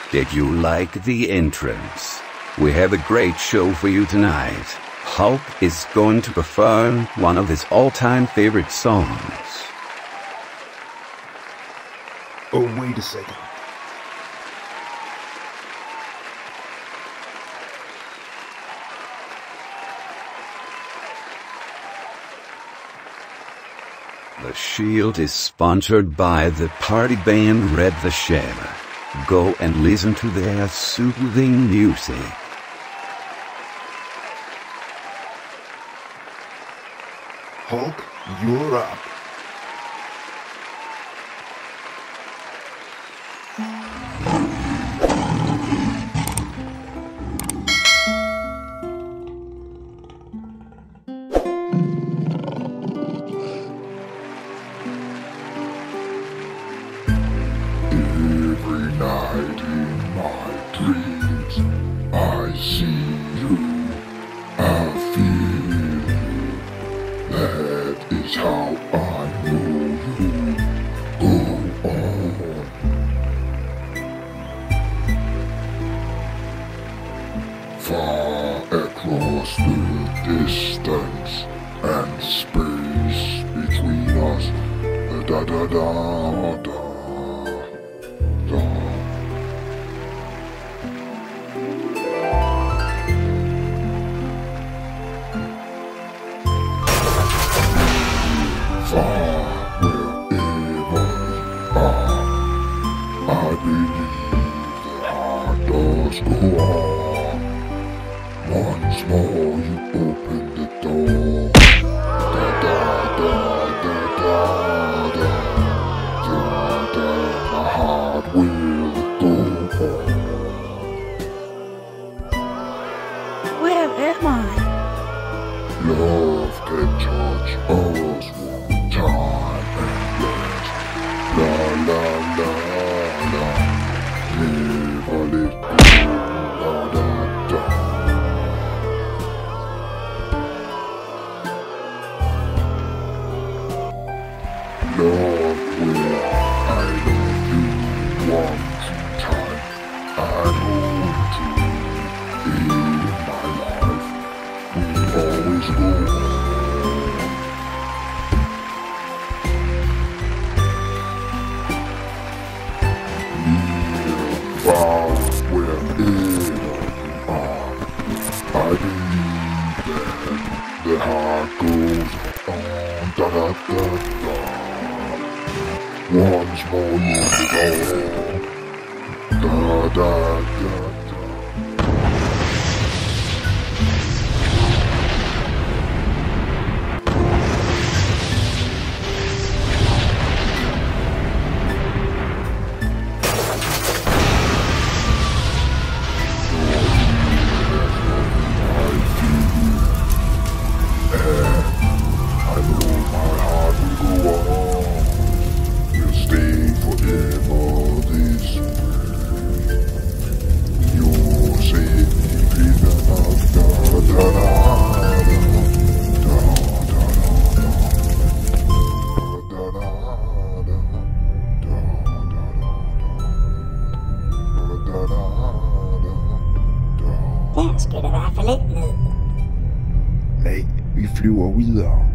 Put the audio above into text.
Did you like the entrance? We have a great show for you tonight. Hulk is going to perform one of his all-time favorite songs. Oh, wait a second. The Shield is sponsored by the party band Red the Shadow. Go and listen to their soothing music. Hulk, you're up. Every night in my dreams, I see you, I feel you. That is how I know you. Go on. Far across the distance and space between us, da da da da. Far wherever you are, I believe the heart does go on. Once more you open the door. Da da da da da da da da. My heart will go on. Where am I? Love can touch us one time and bless. La la la la, never let go. La da da. Love will I love you one time and hold you in my life. We always go on. Far wherever you are, I believe that the heart goes on. Da da da da. Once more you go. Da da da da. Der skal det i hvert fald ikke ned. Nej, vi flyver videre.